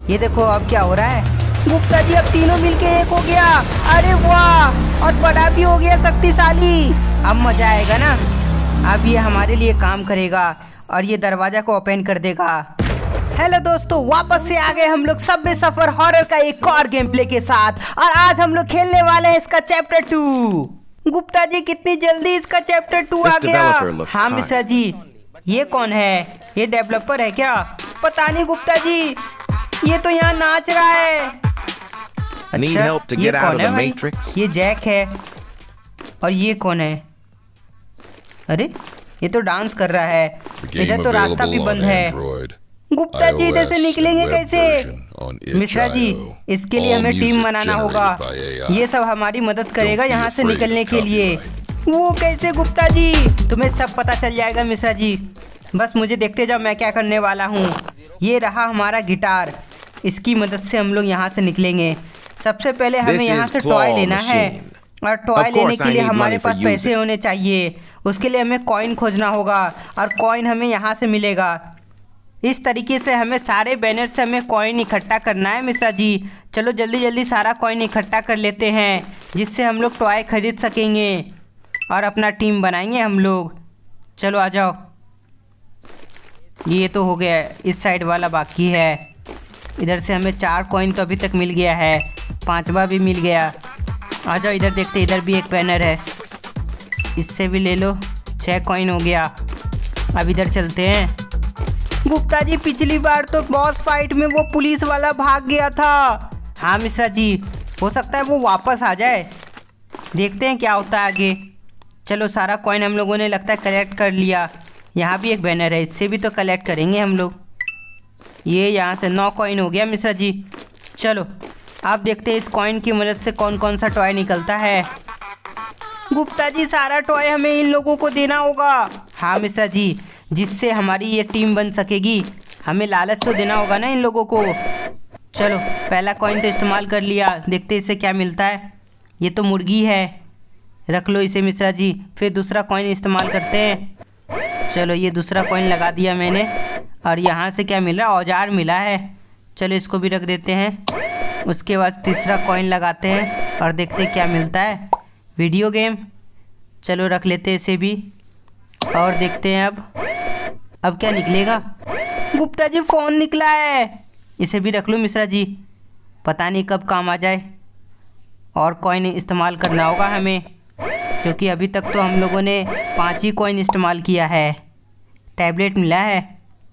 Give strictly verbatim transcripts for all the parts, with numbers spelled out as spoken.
ये देखो अब क्या हो रहा है। गुप्ता जी अब तीनों मिलके एक हो गया। अरे वाह, और बड़ा भी हो गया शक्तिशाली। अब मजा आएगा ना। अब ये हमारे लिए काम करेगा और ये दरवाजा को ओपन कर देगा। हेलो दोस्तों, वापस से आ गए हम लोग सबवे सफर हॉरर का एक और गेम प्ले के साथ। और आज हम लोग खेलने वाले हैं इसका चैप्टर टू। गुप्ता जी कितनी जल्दी इसका चैप्टर टू आ गया। हाँ मिश्रा जी, ये कौन है? ये डेवलपर है क्या? पता नहीं गुप्ता जी, ये तो यहाँ नाच रहा है। अच्छा, ये कौन है भाई? ये जैक है। और ये कौन है? अरे ये तो डांस कर रहा है। इधर तो रास्ता भी बंद है। गुप्ता जी इधर से निकलेंगे कैसे? मिश्रा जी, इसके लिए हमें टीम बनाना होगा। ये सब हमारी मदद करेगा यहाँ से निकलने के लिए। वो कैसे गुप्ता जी? तुम्हें सब पता चल जाएगा मिश्रा जी, बस मुझे देखते जाओ मैं क्या करने वाला हूँ। ये रहा हमारा गिटार, इसकी मदद से हम लोग यहाँ से निकलेंगे। सबसे पहले हमें यहाँ से टॉय लेना है और टॉय लेने के लिए हमारे पास पैसे होने चाहिए। उसके लिए हमें कॉइन खोजना होगा और कॉइन हमें यहाँ से मिलेगा। इस तरीके से हमें सारे बैनर से हमें कॉइन इकट्ठा करना है मिश्रा जी। चलो जल्दी जल्दी सारा कॉइन इकट्ठा कर लेते हैं, जिससे हम लोग टॉय खरीद सकेंगे और अपना टीम बनाएंगे हम लोग। चलो आ जाओ। ये तो हो गया, इस साइड वाला बाकी है। इधर से हमें चार कॉइन तो अभी तक मिल गया है, पांचवा भी मिल गया। आ जाओ इधर देखते, इधर भी एक बैनर है, इससे भी ले लो। छः कॉइन हो गया। अब इधर चलते हैं। गुप्ता जी पिछली बार तो बॉस फाइट में वो पुलिस वाला भाग गया था। हाँ मिश्रा जी, हो सकता है वो वापस आ जाए। देखते हैं क्या होता है आगे। चलो सारा कॉइन हम लोगों ने लगता है कलेक्ट कर लिया। यहाँ भी एक बैनर है, इससे भी तो कलेक्ट करेंगे हम लोग। ये यहाँ से नौ कॉइन हो गया मिश्रा जी। चलो आप देखते हैं इस कॉइन की मदद से कौन कौन सा टॉय निकलता है। गुप्ता जी सारा टॉय हमें इन लोगों को देना होगा। हाँ मिश्रा जी, जिससे हमारी ये टीम बन सकेगी। हमें लालच तो देना होगा ना इन लोगों को। चलो पहला कॉइन तो इस्तेमाल कर लिया, देखते इससे क्या मिलता है। ये तो मुर्गी है, रख लो इसे मिश्रा जी। फिर दूसरा कॉइन इस्तेमाल करते हैं। चलो ये दूसरा कॉइन लगा दिया मैंने। और यहाँ से क्या मिल रहा है? औजार मिला है। चलो इसको भी रख देते हैं। उसके बाद तीसरा कॉइन लगाते हैं और देखते क्या मिलता है। वीडियो गेम, चलो रख लेते हैं इसे भी। और देखते हैं अब अब क्या निकलेगा। गुप्ता जी फ़ोन निकला है, इसे भी रख लो मिश्रा जी, पता नहीं कब काम आ जाए। और कॉइन इस्तेमाल करना होगा हमें, क्योंकि अभी तक तो हम लोगों ने पाँच ही कॉइन इस्तेमाल किया है। टैबलेट मिला है।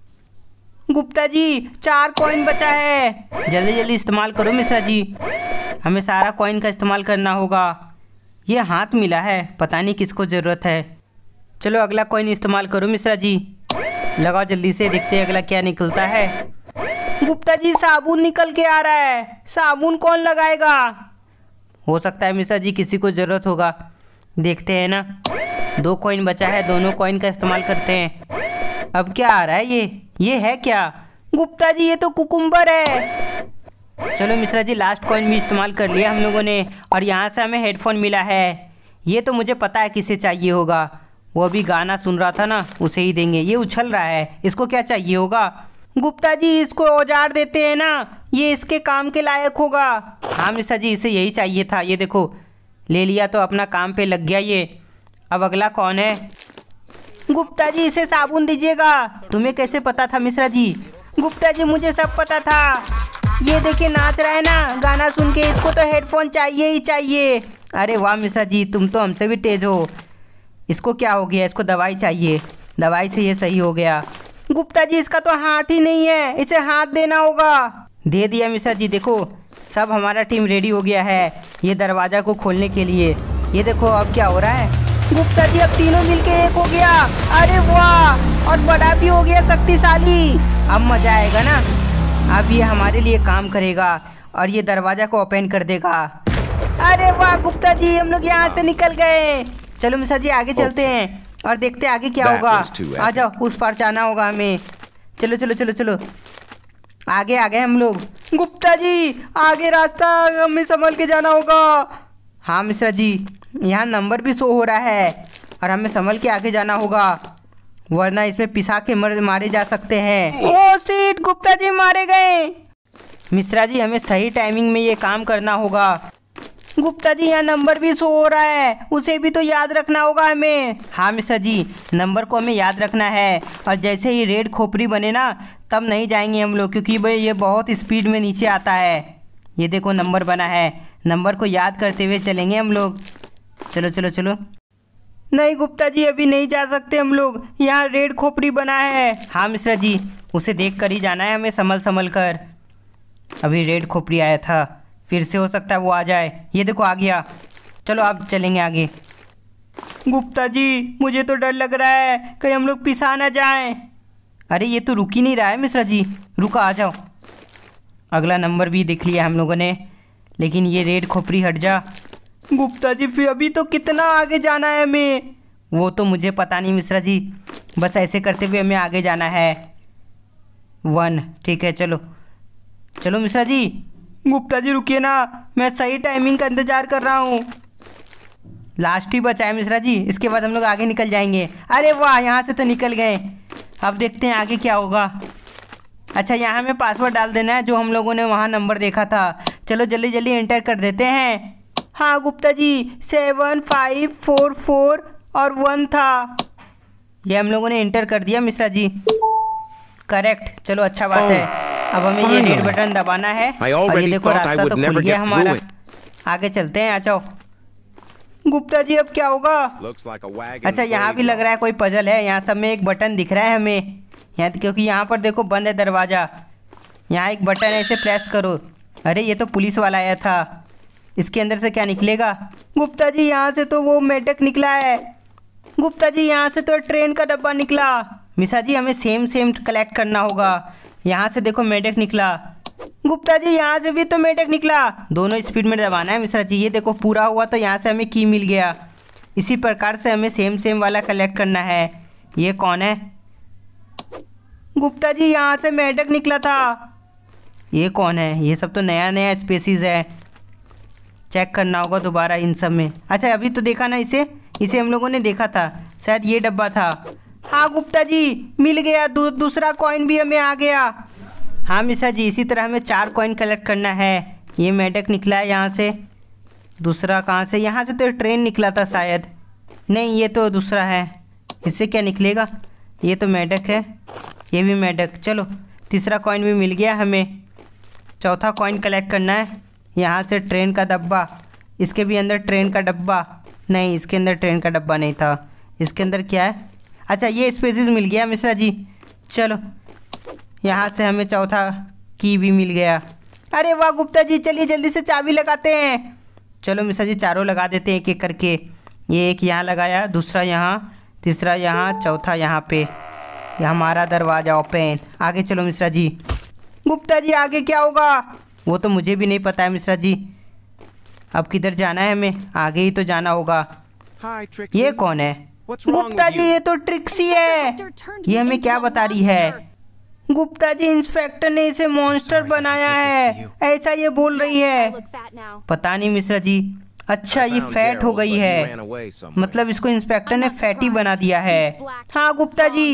गुप्ता जी चार कॉइन बचा है, जल्दी जल्दी इस्तेमाल करो मिश्रा जी, हमें सारा कॉइन का इस्तेमाल करना होगा। ये हाथ मिला है, पता नहीं किसको ज़रूरत है। चलो अगला कॉइन इस्तेमाल करो मिश्रा जी, लगाओ जल्दी से, देखते हैं अगला क्या निकलता है। गुप्ता जी साबुन निकल के आ रहा है, साबुन कौन लगाएगा? हो सकता है मिश्रा जी किसी को ज़रूरत होगा, देखते हैं ना। दो कॉइन बचा है, दोनों कॉइन का इस्तेमाल करते हैं। अब क्या आ रहा है? ये ये है क्या? गुप्ता जी ये तो कुकुम्बर है। चलो मिश्रा जी लास्ट कॉइन भी इस्तेमाल कर लिया हम लोगों ने। और यहाँ से हमें हेडफोन मिला है, ये तो मुझे पता है किसे चाहिए होगा। वो अभी गाना सुन रहा था ना, उसे ही देंगे। ये उछल रहा है, इसको क्या चाहिए होगा? गुप्ता जी इसको औजार देते हैं ना, ये इसके काम के लायक होगा। हाँ मिश्रा जी, इसे यही चाहिए था। ये देखो ले लिया तो अपना काम पे लग गया ये। अब अगला कौन है? गुप्ता जी इसे साबुन दीजिएगा। तुम्हें कैसे पता था मिश्रा जी? गुप्ता जी मुझे सब पता था। ये देखिए नाच रहा है ना गाना सुन के, इसको तो हेडफोन चाहिए ही चाहिए। अरे वाह मिश्रा जी, तुम तो हमसे भी तेज हो। इसको क्या हो गया? इसको दवाई चाहिए, दवाई से ये सही हो गया। गुप्ता जी इसका तो हाथ ही नहीं है, इसे हाथ देना होगा। दे दिया मिश्रा जी। देखो सब हमारा टीम रेडी हो गया है ये दरवाज़ा को खोलने के लिए। ये देखो अब क्या हो रहा है। गुप्ता जी अब तीनों मिलके एक हो गया। अरे वाह, और बड़ा भी हो गया शक्तिशाली। अब मजा आएगा ना। अब ये हमारे लिए काम करेगा और ये दरवाजा को ओपन कर देगा। अरे वाह गुप्ता जी, हम लोग यहाँ से निकल गए। चलो मिश्रा जी आगे चलते हैं और देखते हैं आगे क्या होगा। आ जाओ, उस पार जाना होगा हमें। चलो चलो चलो चलो, आगे आ गए हम लोग। गुप्ता जी आगे रास्ता हमें संभल के जाना होगा। हाँ मिश्रा जी, यहाँ नंबर भी शो हो रहा है और हमें संभल के आगे जाना होगा, वरना इसमें पिसा के मर मारे जा सकते हैं। ओ सीट, गुप्ता जी मारे गए। मिश्रा जी हमें सही टाइमिंग में ये काम करना होगा। गुप्ता जी यहाँ नंबर भी शो हो रहा है, उसे भी तो याद रखना होगा हमें। हाँ मिश्रा जी, नंबर को हमें याद रखना है और जैसे ही रेड खोपड़ी बने ना तब नहीं जाएंगे हम लोग, क्योंकि भाई ये बहुत स्पीड में नीचे आता है। ये देखो नंबर बना है, नंबर को याद करते हुए चलेंगे हम लोग। चलो चलो चलो। नहीं गुप्ता जी अभी नहीं जा सकते हम लोग, यहाँ रेड खोपड़ी बना है। हाँ मिश्रा जी, उसे देख कर ही जाना है हमें, संभल संभल कर। अभी रेड खोपड़ी आया था, फिर से हो सकता है वो आ जाए। ये देखो आ गया। चलो अब चलेंगे आगे। गुप्ता जी मुझे तो डर लग रहा है कहीं हम लोग पिसा ना जाएं। अरे ये तो रुक ही नहीं रहा है मिश्रा जी, रुका आ जाओ। अगला नंबर भी देख लिया हम लोगों ने, लेकिन ये रेड खोपड़ी हट जा। गुप्ता जी फिर अभी तो कितना आगे जाना है हमें? वो तो मुझे पता नहीं मिश्रा जी, बस ऐसे करते हुए हमें आगे जाना है। वन, ठीक है चलो चलो मिश्रा जी। गुप्ता जी रुकिए ना, मैं सही टाइमिंग का इंतज़ार कर रहा हूँ। लास्ट ही बचा है मिश्रा जी, इसके बाद हम लोग आगे निकल जाएंगे। अरे वाह, यहाँ से तो निकल गए। अब देखते हैं आगे क्या होगा। अच्छा यहाँ हमें पासवर्ड डाल देना है जो हम लोगों ने वहाँ नंबर देखा था। चलो जल्दी जल्दी एंटर कर देते हैं। हाँ Gupta ji, seven five four four और वन था, ये हम लोगों ने एंटर कर दिया मिश्रा जी। करेक्ट, चलो अच्छा बात है। अब हमें ये रेड बटन दबाना है और ये देखो रास्ता तो खुल गया हमारा। आगे चलते हैं, आ जाओ। गुप्ता जी अब क्या होगा? अच्छा यहाँ भी लग रहा है कोई पजल है। यहाँ सब में एक बटन दिख रहा है हमें, यहाँ क्योंकि यहाँ पर देखो बंद है दरवाज़ा। यहाँ एक बटन है, इसे प्रेस करो। अरे ये तो पुलिस वाला आया था, इसके अंदर से क्या निकलेगा? गुप्ता जी यहाँ से तो वो मेढक निकला है। गुप्ता जी यहाँ से तो ट्रेन का डब्बा निकला। मिश्रा जी हमें सेम सेम कलेक्ट करना होगा। यहाँ से देखो मेढक निकला। गुप्ता जी यहाँ से भी तो मेढक निकला। दोनों स्पीड में दबाना है मिश्रा जी। ये देखो पूरा हुआ तो यहाँ से हमें की मिल गया। इसी प्रकार से हमें सेम सेम वाला कलेक्ट करना है। ये कौन है? गुप्ता जी यहाँ से मेढक निकला था। ये कौन है? ये सब तो नया नया स्पेसीज है, चेक करना होगा दोबारा इन सब में। अच्छा अभी तो देखा ना इसे, इसे हम लोगों ने देखा था, शायद ये डब्बा था। हाँ गुप्ता जी मिल गया, दू, दूसरा कॉइन भी हमें आ गया। हाँ मिश्रा जी इसी तरह हमें चार कॉइन कलेक्ट करना है। ये मेढक निकला है यहाँ से, दूसरा कहाँ से? यहाँ से तो ट्रेन निकला था शायद। नहीं ये तो दूसरा है, इससे क्या निकलेगा? ये तो मेढक है, ये भी मेढक। चलो तीसरा कॉइन भी मिल गया हमें। चौथा कॉइन कलेक्ट करना है। यहाँ से ट्रेन का डब्बा, इसके भी अंदर ट्रेन का डब्बा। नहीं इसके अंदर ट्रेन का डब्बा नहीं था, इसके अंदर क्या है? अच्छा ये स्पेसिस मिल गया मिश्रा जी। चलो यहाँ से हमें चौथा की भी मिल गया। अरे वाह गुप्ता जी, चलिए जल्दी से चाबी लगाते हैं। चलो मिश्रा जी चारों लगा देते हैं एक एक करके। ये एक यहाँ लगाया, दूसरा यहाँ, तीसरा यहाँ, चौथा यहाँ पे। ये हमारा दरवाज़ा ओपन। आगे चलो मिश्रा जी। गुप्ता जी आगे क्या होगा? वो तो मुझे भी नहीं पता है मिश्रा जी। अब किधर जाना है हमें? आगे ही तो जाना होगा। ये कौन है? गुप्ता जी ये तो ट्रिक्सी है। ये हमें क्या बता रही है? गुप्ता जी इंस्पेक्टर ने इसे मॉन्स्टर बनाया है, ऐसा ये बोल रही है। पता नहीं मिश्रा जी। अच्छा ये फैट हो गई है, मतलब इसको इंस्पेक्टर ने फैटी बना दिया है। हाँ गुप्ता जी,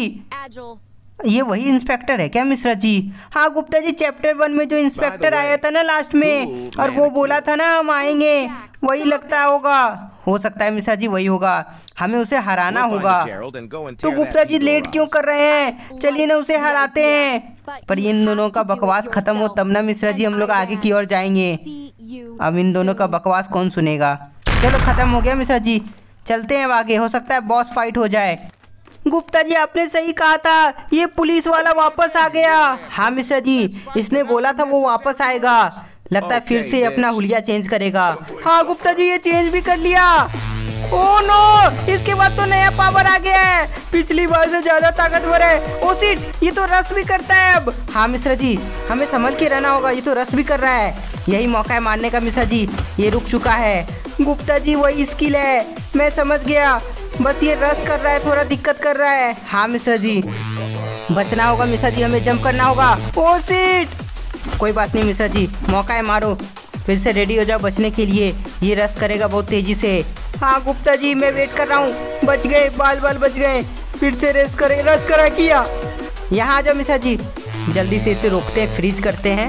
ये वही इंस्पेक्टर है क्या मिश्रा जी? हाँ गुप्ता जी, चैप्टर वन में जो इंस्पेक्टर आया था ना लास्ट में, और वो बोला था ना हम आएंगे, वही लगता होगा। हो सकता है मिश्रा जी वही होगा, हमें उसे हराना होगा। तो गुप्ता जी लेट क्यों कर रहे हैं? चलिए ना उसे हराते हैं। पर इन दोनों का बकवास खत्म हो तब ना मिश्रा जी हम लोग आगे की ओर जाएंगे। अब इन दोनों का बकवास कौन सुनेगा? चलो खत्म हो गया मिश्रा जी, चलते हैं आगे, हो सकता है बॉस फाइट हो जाए। गुप्ता जी आपने सही कहा था, ये पुलिस वाला वापस आ गया। हाँ मिश्रा जी, इसने बोला था वो वापस आएगा, लगता है फिर से अपना हुलिया चेंज करेगा। हाँ गुप्ता जी ये चेंज भी कर लिया। ओह नो, इसके बाद तो नया पावर आ गया है, पिछली बार से ज्यादा ताकतवर है। ओ शिट, ये तो रस भी करता है अब। हाँ मिश्रा जी हमें संभल के रहना होगा, ये तो रस भी कर रहा है। यही मौका है मारने का मिश्रा जी, ये रुक चुका है। गुप्ता जी वही स्किल है, मैं समझ गया, बस ये रस कर रहा है, थोड़ा दिक्कत कर रहा है। हाँ मिश्रा जी बचना होगा मिश्रा जी, हमें जंप करना होगा। ओ शिट, कोई बात नहीं मिश्रा जी, मौका है, मारो। फिर से रेडी हो जाओ बचने के लिए, ये रस करेगा बहुत तेजी से। हाँ गुप्ता जी मैं वेट कर रहा हूँ, बच गए, बाल बाल बच गए। फिर से रेस करे, रस करा किया। यहाँ आ जाओ मिश्रा जी, जल्दी से इसे रोकते हैं, फ्रीज करते हैं।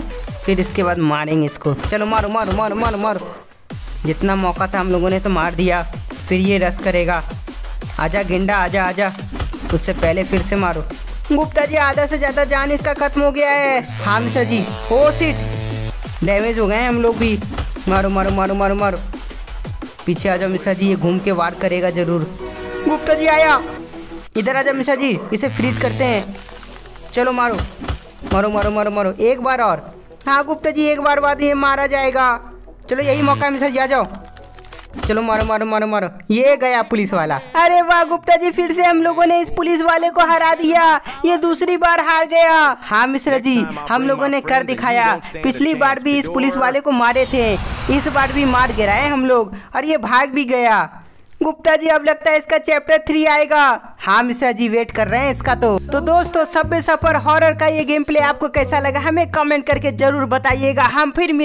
फिर इसके बाद मारेंगे इसको। चलो मारो मारो मारो मारो मारो। जितना मौका था हम लोगों ने तो मार दिया। फिर ये रस करेगा। आजा गेंडा आजा आजा। उससे पहले फिर से मारो। गुप्ता जी आधा से ज़्यादा जान इसका खत्म हो गया है। हाँ Mishra ji. Oh shit, damage हो गए हैं हम लोग भी। मारो मारो मारो मारो मारो। पीछे आ जाओ मिश्रा जी, ये घूम के वार करेगा ज़रूर। गुप्ता जी आया। इधर आ जाओ मिश्रा जी, इसे फ्रीज करते हैं। चलो मारो मारो मारो मारो मारो। एक बार और। हाँ गुप्ता जी, एक बार बाद ये मारा जाएगा। चलो यही मौका है मिश्रा जी, आ जाओ। चलो मारो मारो मारो मारो। ये गया पुलिस वाला। अरे वाह गुप्ता जी, फिर से हम लोगों ने इस पुलिस वाले को हरा दिया। ये दूसरी बार हार गया। हाँ मिश्रा जी, हम लोगों ने कर दिखाया। पिछली बार भी इस पुलिस वाले को मारे थे, इस बार भी मार गिराए हम लोग, और ये भाग भी गया। गुप्ता जी अब लगता है इसका चैप्टर थ्री आएगा। हाँ मिश्रा जी, वेट कर रहे हैं इसका। तो तो दोस्तों, सबवे सफर हॉरर का ये गेम प्ले आपको कैसा लगा हमें कमेंट करके जरूर बताइएगा। हम फिर मिल